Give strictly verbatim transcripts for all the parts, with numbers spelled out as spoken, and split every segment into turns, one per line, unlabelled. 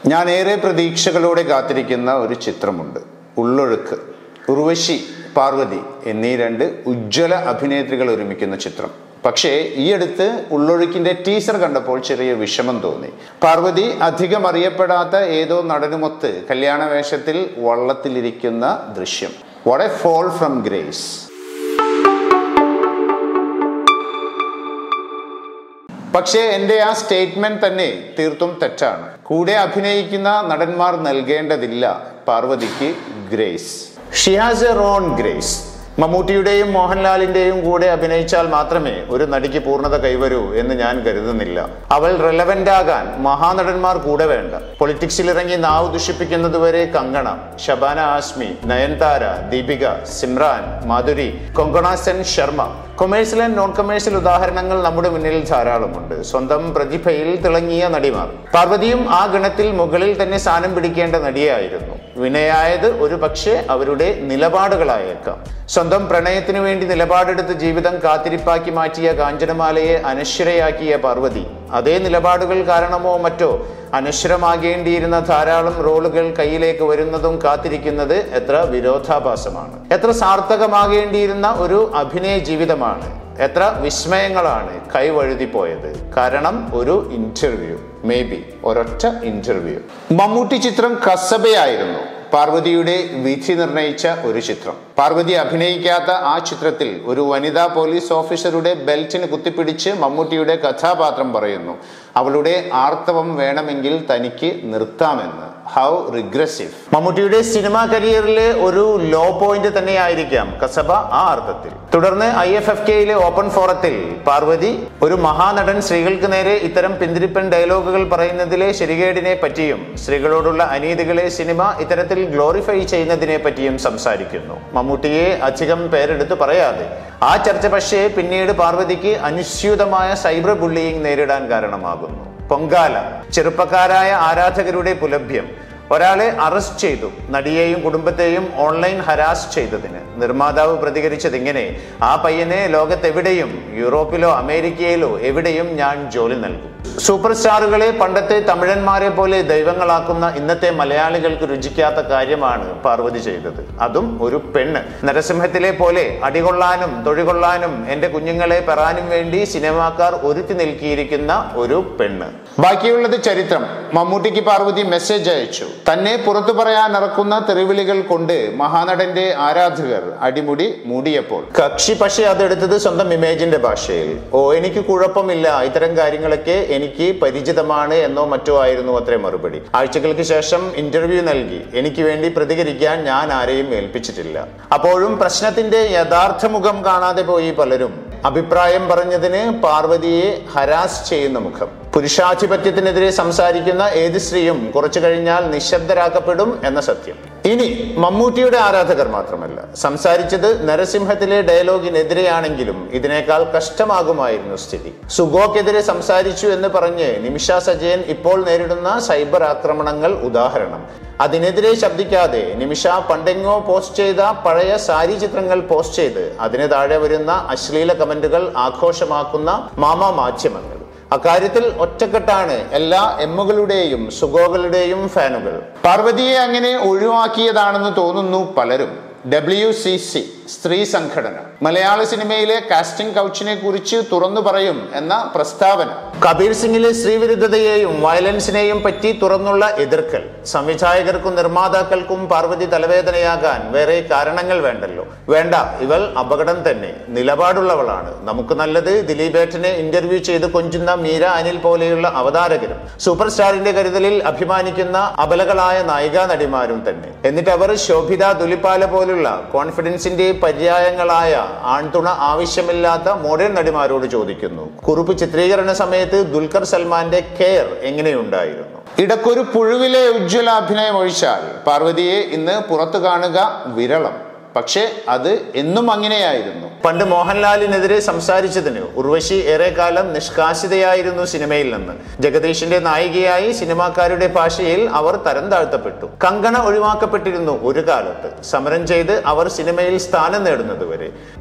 ഞാൻ ഏറെ പ്രതീക്ഷകളോടെ കാത്തിരിക്കുന്ന ഒരു ചിത്രമുണ്ട്. ഉള്ളൊഴുക്ക്. ഉർവശി, പാർവതി എന്നീ രണ്ട് ഉജ്ജ്വല അഭിനേത്രികൾ ഒരുമിക്കുന്ന ചിത്രം. പക്ഷേ ഈ അടുത്ത് ഉള്ളൊഴുക്കിന്റെ ടീസർ കണ്ടപ്പോൾ ചെറിയ വിഷമം തോന്നി. പാർവതി അധികം അറിയപ്പെടാത്ത ഏതോ നടനുമൊത്ത് കല്യാണ വേഷത്തിൽ വള്ളത്തിലിരിക്കുന്ന ദൃശ്യം. What a fall from grace. പക്ഷേ എൻ്റെ ആ സ്റ്റേറ്റ്മെന്റ് തന്നെ തീർത്തും തെറ്റാണ്. കൂടെ അഭിനയിക്കുന്ന നടന്മാർ നൽകേണ്ടതില്ല പാർവതിക്ക് grace. She has a own grace. മമ്മൂട്ടിയുടെയും മോഹൻലാലിന്റെയും കൂടെ അഭിനയിച്ചാൽ മാത്രമേ ഒരു നടിക്ക് പൂർണ്ണത കൈവരൂ എന്ന് ഞാൻ കരുതുന്നില്ല. അവൾ റെലവന്റ് ആകാൻ മഹാനടന്മാർ കൂടെ വേണ്ട. പൊളിറ്റിക്സിൽ ഇറങ്ങി നാവ് ദുഷിപ്പിക്കുന്നതുവരെ Kangana, Shabana Azmi, Nayanthara, Deepika, Simran, Madhuri, Konkona Sen Sharma. Commercial and non commercial ഉദാഹരണങ്ങൾ നമ്മുടെ മുന്നിൽ ധാരാളമുണ്ട്. സ്വന്തം പ്രതിഭയിൽ തിളങ്ങിയ നടിമാർ. പാർവതിയും ആ ഗണത്തിൽ മുകളിൽ തന്നെ സ്ഥാനം പിടിക്കേണ്ട നടിയായിരുന്നു. വിനയായത് ഒരു പക്ഷേ അവരുടെ നിലപാടുകളായേക്കാം. സ്വന്തം പ്രണയത്തിനു വേണ്ടി നിലപാടെടുത്ത് ജീവിതം കാത്തിരിപ്പാക്കി മാറ്റിയ കാഞ്ചനമാലയെ അനശ്വരയാക്കിയ പാർവതി അതേ നിലപാടുകൾ കാരണമോ മറ്റോ അനശ്വരമാകേണ്ടിയിരുന്ന ധാരാളം റോളുകൾ കയ്യിലേക്ക് വരുന്നതും കാത്തിരിക്കുന്നത് എത്ര വിരോധാഭാസമാണ്. എത്ര സാർത്ഥകമാകേണ്ടിയിരുന്ന ഒരു അഭിനയ ജീവിതമാണ്. എത്ര വിസ്മയങ്ങളാണ് കൈവഴുതിപ്പോയത്. കാരണം ഒരു ഇന്റർവ്യൂ, മേ ബി ഒരൊറ്റ ഇന്റർവ്യൂ. മമ്മൂട്ടി ചിത്രം കസബയായിരുന്നു പാർവതിയുടെ വിധി നിർണയിച്ച ഒരു ചിത്രം. പാർവതി അഭിനയിക്കാത്ത ആ ചിത്രത്തിൽ ഒരു വനിതാ പോലീസ് ഓഫീസറുടെ ബെൽറ്റിന് കുത്തിപ്പിടിച്ച് മമ്മൂട്ടിയുടെ കഥാപാത്രം പറയുന്നു, അവളുടെ ആർത്തവം വേണമെങ്കിൽ തനിക്ക് നിർത്താമെന്ന്. How regressive. മമ്മൂട്ടിയുടെ സിനിമാ കരിയറിലെ ഒരു ലോ പോയിന്റ് തന്നെയായിരിക്കാം കസബ ആ അർത്ഥത്തിൽ. തുടർന്ന് ഐ എഫ് എഫ് കെയിലെ ഓപ്പൺ ഫോറത്തിൽ പാർവതി ഒരു മഹാനടൻ സ്ത്രീകൾക്ക് നേരെ ഇത്തരം പിന്തിരിപ്പൻ ഡയലോഗുകൾ പറയുന്നതിലെ ശരികേടിനെ പറ്റിയും സ്ത്രീകളോടുള്ള അനീതികളെ സിനിമ ഇത്തരത്തിൽ ഗ്ലോറിഫൈ ചെയ്യുന്നതിനെ പറ്റിയും സംസാരിക്കുന്നു. മമ്മൂട്ടിയെ അധികം പേരെടുത്ത് പറയാതെ. ആ ചർച്ച പക്ഷേ പിന്നീട് പാർവതിക്ക് അനുസ്യൂതമായ സൈബർ ബുള്ളിയിങ് നേരിടാൻ കാരണമാകുന്നു. പൊങ്കാല. ചെറുപ്പക്കാരായ ആരാധകരുടെ പുലഭ്യം. ഒരാളെ അറസ്റ്റ് ചെയ്തു, നടിയെയും കുടുംബത്തെയും ഓൺലൈൻ ഹരാസ് ചെയ്തതിന്. നിർമ്മാതാവ് പ്രതികരിച്ചത് ഇങ്ങനെ, ആ പയ്യനെ ലോകത്തെവിടെയും, യൂറോപ്പിലോ അമേരിക്കയിലോ എവിടെയും ഞാൻ ജോലി നൽകും. സൂപ്പർ സ്റ്റാറുകളെ പണ്ടത്തെ തമിഴന്മാരെ പോലെ ദൈവങ്ങളാക്കുന്ന ഇന്നത്തെ മലയാളികൾക്ക് രുചിക്കാത്ത കാര്യമാണ് പാർവതി ചെയ്തത്. അതും ഒരു പെണ്ണ്. നരസിംഹത്തിലെ പോലെ അടികൊള്ളാനും തൊഴികൊള്ളാനും എന്റെ കുഞ്ഞുങ്ങളെ പെറാനും വേണ്ടി സിനിമാക്കാർ ഒരുത്തി നിൽക്കിയിരിക്കുന്ന ഒരു പെണ്ണ്. ബാക്കിയുള്ളത് ചരിത്രം. മമ്മൂട്ടിക്ക് പാർവതി മെസ്സേജ് അയച്ചു. തന്നെ പുറത്തു പറയാൻ ഇറക്കുന്ന തെറിവിളികൾ കൊണ്ട് മഹാനടന്റെ ആരാധകർ അടിമുടി മൂടിയപ്പോൾ കക്ഷി പക്ഷേ അതെടുത്തത് സ്വന്തം ഇമേജിന്റെ ഭാഷയിൽ. ഓ, എനിക്ക് കുഴപ്പമില്ല, ഇത്തരം കാര്യങ്ങളൊക്കെ എനിക്ക് പരിചിതമാണ് എന്നോ മറ്റോ ആയിരുന്നു അത്രേ മറുപടി. ആഴ്ചകൾക്ക് ശേഷം ഇന്റർവ്യൂ നൽകി. എനിക്ക് വേണ്ടി പ്രതികരിക്കാൻ ഞാൻ ആരെയും ഏൽപ്പിച്ചിട്ടില്ല. അപ്പോഴും പ്രശ്നത്തിന്റെ യഥാർത്ഥ മുഖം കാണാതെ പോയി പലരും. അഭിപ്രായം പറഞ്ഞതിന് പാർവതിയെ ഹരാസ് ചെയ്യുന്ന മുഖം. പുരുഷാധിപത്യത്തിനെതിരെ സംസാരിക്കുന്ന ഏത് സ്ത്രീയും കുറച്ചു കഴിഞ്ഞാൽ നിശബ്ദരാക്കപ്പെടും എന്ന സത്യം. ഇനി മമ്മൂട്ടിയുടെ ആരാധകർ മാത്രമല്ല, സംസാരിച്ചത് നരസിംഹത്തിലെ ഡയലോഗിനെതിരെയാണെങ്കിലും ഇതിനേക്കാൾ കഷ്ടമാകുമായിരുന്നു സ്ഥിതി. സുഗോക്കെതിരെ സംസാരിച്ചു എന്ന് പറഞ്ഞ് നിമിഷ സജയൻ ഇപ്പോൾ നേരിടുന്ന സൈബർ ആക്രമണങ്ങൾ ഉദാഹരണം. അതിനെതിരെ ശബ്ദിക്കാതെ നിമിഷ പണ്ടെങ്ങോ പോസ്റ്റ് ചെയ്ത പഴയ സാരി ചിത്രങ്ങൾ പോസ്റ്റ് ചെയ്ത് അതിന് താഴെ വരുന്ന അശ്ലീല കമന്റുകൾ ആഘോഷമാക്കുന്ന മാമ മാധ്യമങ്ങൾ. അക്കാര്യത്തിൽ ഒറ്റക്കെട്ടാണ് എല്ലാ എമ്മുകളുടെയും സുഗോകളുടെയും ഫാനുകൾ. പാർവതിയെ അങ്ങനെ ഒഴിവാക്കിയതാണെന്ന് തോന്നുന്നു പലരും. ഡബ്ല്യു സി സി സ്ത്രീ സംഘടന മലയാള സിനിമയിലെ കാസ്റ്റിംഗ് കൗച്ചിനെ കുറിച്ച് തുറന്നു പറയും എന്ന പ്രസ്താവന. കബീർ സിംഗിലെ സ്ത്രീവിരുദ്ധതയെയും വയലൻസിനെയും പറ്റി തുറന്നുള്ള എതിർക്കൽ. സംവിധായകർക്കും നിർമ്മാതാക്കൾക്കും പാർവതി തലവേദനയാകാൻ വേറെ കാരണങ്ങൾ വേണ്ടല്ലോ. വേണ്ട, ഇവൾ അപകടം തന്നെ. നിലപാടുള്ളവളാണ്. നമുക്ക് നല്ലത് ദിലീപേട്ടനെ ഇന്റർവ്യൂ ചെയ്ത് കൊഞ്ചുന്ന മീര അനിൽ പോലെയുള്ള അവതാരകരും സൂപ്പർ സ്റ്റാറിന്റെ കരുതലിൽ അഭിമാനിക്കുന്ന അബലകളായ നായികാ നടിമാരും തന്നെ. എന്നിട്ട് അവർ ശോഭിത ദുലിപാല പോലുള്ള കോൺഫിഡൻസിന്റെ പര്യായങ്ങളായ ആൺതുണ ആവശ്യമില്ലാത്ത മോഡേൺ നടിമാരോട് ചോദിക്കുന്നു, കുറുപ്പ് ചിത്രീകരണ സമയത്ത് ദുൽഖർ സൽമാന്റെ കെയർ എങ്ങനെയുണ്ടായിരുന്നു? ഇടക്കൊരു പുഴുവിലെ ഉജ്ജ്വല അഭിനയം ഒഴിച്ചാൽ പാർവതിയെ ഇന്ന് പുറത്തു കാണുക വിരളം. പക്ഷേ അത് എന്നും അങ്ങനെയായിരുന്നു. പണ്ട് മോഹൻലാലിനെതിരെ സംസാരിച്ചതിന് ഉർവശി ഏറെക്കാലം നിഷ്കാസിതയായിരുന്നു സിനിമയിൽ നിന്ന്. ജഗദീഷിന്റെ നായികയായി സിനിമാക്കാരുടെ ഭാഷയിൽ അവർ തരം താഴ്ത്തപ്പെട്ടു. കങ്കണ ഒഴിവാക്കപ്പെട്ടിരുന്നു ഒരു കാലത്ത്. സമരം ചെയ്ത് അവർ സിനിമയിൽ സ്ഥാനം നേടുന്നതുവരെ.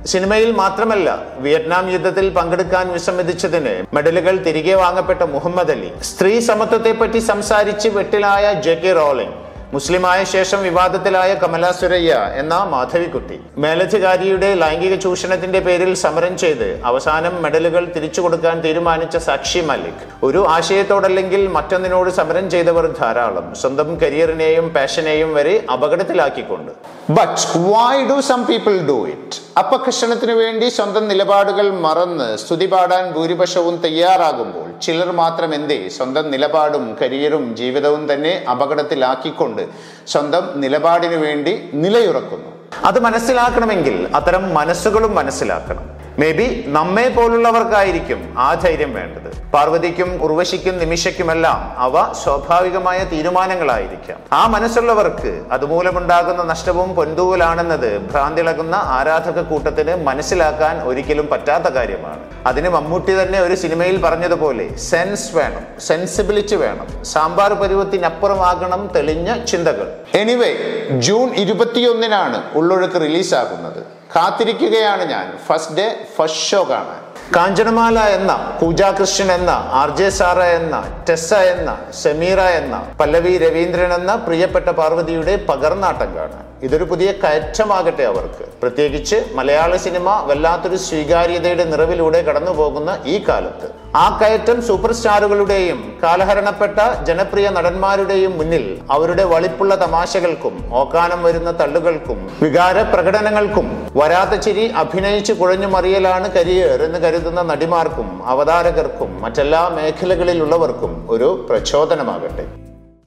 സിനിമയിൽ മാത്രമല്ല, വിയറ്റ്നാം യുദ്ധത്തിൽ പങ്കെടുക്കാൻ വിസമ്മതിച്ചതിന് മെഡലുകൾ തിരികെ വാങ്ങപ്പെട്ട മുഹമ്മദ് അലി, സ്ത്രീ സമത്വത്തെപ്പറ്റി സംസാരിച്ച് വെട്ടിലായ ജെ കെ റോളിംഗ്, മുസ്ലിമായ ശേഷം വിവാദത്തിലായ കമല സുരയ്യ എന്ന മാധവിക്കുട്ടി, മേലധികാരിയുടെ ലൈംഗിക ചൂഷണത്തിന്റെ പേരിൽ സമരം ചെയ്ത് അവസാനം മെഡലുകൾ തിരിച്ചു കൊടുക്കാൻ തീരുമാനിച്ച സാക്ഷി മലിക്, ഒരു ആശയത്തോടല്ലെങ്കിൽ മറ്റൊന്നിനോട് സമരം ചെയ്തവർ ധാരാളം, സ്വന്തം കരിയറിനെയും പാഷനെയും വരെ അപകടത്തിലാക്കിക്കൊണ്ട്. But why do some people do it? അപകർഷണത്തിനു വേണ്ടി സ്വന്തം നിലപാടുകൾ മറന്ന് സ്തുതി പാടാൻ ഭൂരിപക്ഷവും തയ്യാറാകുമ്പോൾ ചിലർ മാത്രം എന്തേ സ്വന്തം നിലപാടും കരിയറും ജീവിതവും തന്നെ അപകടത്തിലാക്കിക്കൊണ്ട് സ്വന്തം നിലപാടിനു വേണ്ടി നിലയുറക്കുന്നു? അത് മനസ്സിലാക്കണമെങ്കിൽ അത്തരം മനസ്സുകളും മനസ്സിലാക്കണം. മേ ബി നമ്മെ പോലുള്ളവർക്കായിരിക്കും ആ ധൈര്യം വേണ്ടത്. പാർവതിക്കും ഉർവശിക്കും നിമിഷയ്ക്കുമെല്ലാം അവ സ്വാഭാവികമായ തീരുമാനങ്ങളായിരിക്കാം. ആ മനസ്സുള്ളവർക്ക് അതുമൂലമുണ്ടാകുന്ന നഷ്ടവും പൊന്തൂലാണെന്നത് ഭ്രാന്തിളകുന്ന ആരാധക കൂട്ടത്തിന് മനസ്സിലാക്കാൻ ഒരിക്കലും പറ്റാത്ത കാര്യമാണ്. അതിന് മമ്മൂട്ടി തന്നെ ഒരു സിനിമയിൽ പറഞ്ഞതുപോലെ സെൻസ് വേണം, സെൻസിബിലിറ്റി വേണം, സാമ്പാർ പരുവത്തിനപ്പുറമാകണം തെളിഞ്ഞ ചിന്തകൾ. എനിവേ, ജൂൺ ഇരുപത്തിയൊന്നിനാണ് ഉള്ളൊഴുക്ക് റിലീസാകുന്നത്. കാത്തിരിക്കുകയാണ് ഞാൻ ഫസ്റ്റ് ഡേ ഫസ്റ്റ് ഷോ കാണാൻ. കാഞ്ചനമാല എന്ന, പൂജ കൃഷ്ണൻ എന്ന, ആർ ജെ സാറ എന്ന, ടെസ്സ എന്ന, സമീറ എന്ന, പല്ലവി രവീന്ദ്രൻ എന്ന പ്രിയപ്പെട്ട പാർവതിയുടെ പകർന്നാട്ടം കാണാൻ. ഇതൊരു പുതിയ കയറ്റമാകട്ടെ അവർക്ക്. പ്രത്യേകിച്ച് മലയാള സിനിമ വല്ലാത്തൊരു സ്വീകാര്യതയുടെ നിറവിലൂടെ കടന്നു പോകുന്ന ഈ കാലത്ത് ആ കയറ്റം സൂപ്പർ സ്റ്റാറുകളുടെയും കാലഹരണപ്പെട്ട ജനപ്രിയ നടന്മാരുടെയും മുന്നിൽ അവരുടെ വളിപ്പുള്ള തമാശകൾക്കും ഓക്കാനം വരുന്ന തള്ളുകൾക്കും വികാര പ്രകടനങ്ങൾക്കും വരാത്ത ചിരി അഭിനയിച്ച് കുഴഞ്ഞു മറിയലാണ് കരിയർ എന്ന് കരുതുന്ന നടിമാർക്കും അവതാരകർക്കും മറ്റെല്ലാ മേഖലകളിലുള്ളവർക്കും ഒരു പ്രചോദനമാകട്ടെ.